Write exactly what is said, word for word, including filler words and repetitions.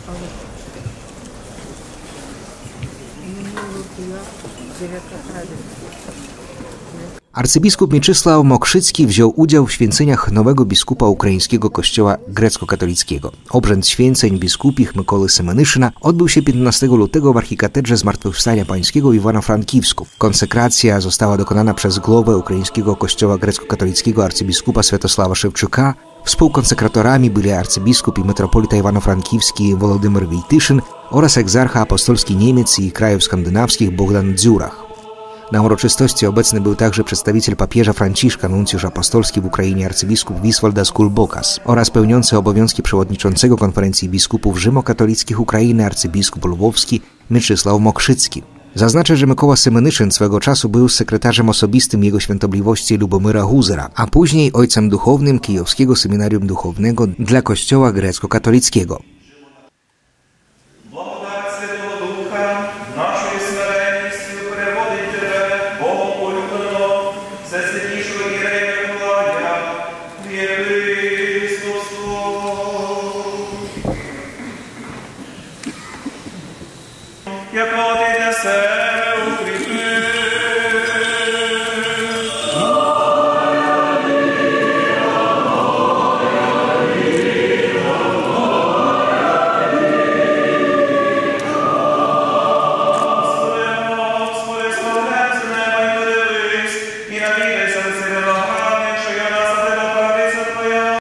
Arcybiskup Mieczysław Mokrzycki wziął udział w święceniach nowego biskupa ukraińskiego kościoła grecko-katolickiego. Obrzęd święceń biskupich Mykoły Semenyszyna odbył się piętnastego lutego w archikatedrze Zmartwychwstania Pańskiego w Iwano-Frankivsku. Konsekracja została dokonana przez głowę ukraińskiego kościoła grecko-katolickiego arcybiskupa Światosława Szewczuka. Współkonsekratorami byli arcybiskup i metropolita Iwano-Frankiwski Wolodymyr Wojtyszyn oraz egzarcha apostolski Niemiec i krajów skandynawskich Bogdan Dziurach. Na uroczystości obecny był także przedstawiciel papieża Franciszka, nuncjusz apostolski w Ukrainie arcybiskup Wiswoldas Kulbokas oraz pełniący obowiązki przewodniczącego konferencji biskupów rzymokatolickich Ukrainy arcybiskup lwowski Mieczysław Mokrzycki. Zaznaczę, że Mykoła Semeniszyn swego czasu był sekretarzem osobistym jego świętobliwości Lubomyra Huzera, a później ojcem duchownym Kijowskiego Seminarium Duchownego dla Kościoła grecko-katolickiego. Яко ти для себе